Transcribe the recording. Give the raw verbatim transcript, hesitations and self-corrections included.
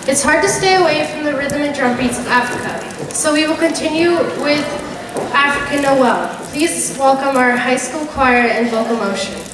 It's hard to stay away from the rhythm and drum beats of Africa, so we will continue with African Noel. Please welcome our high school choir and vocal motion.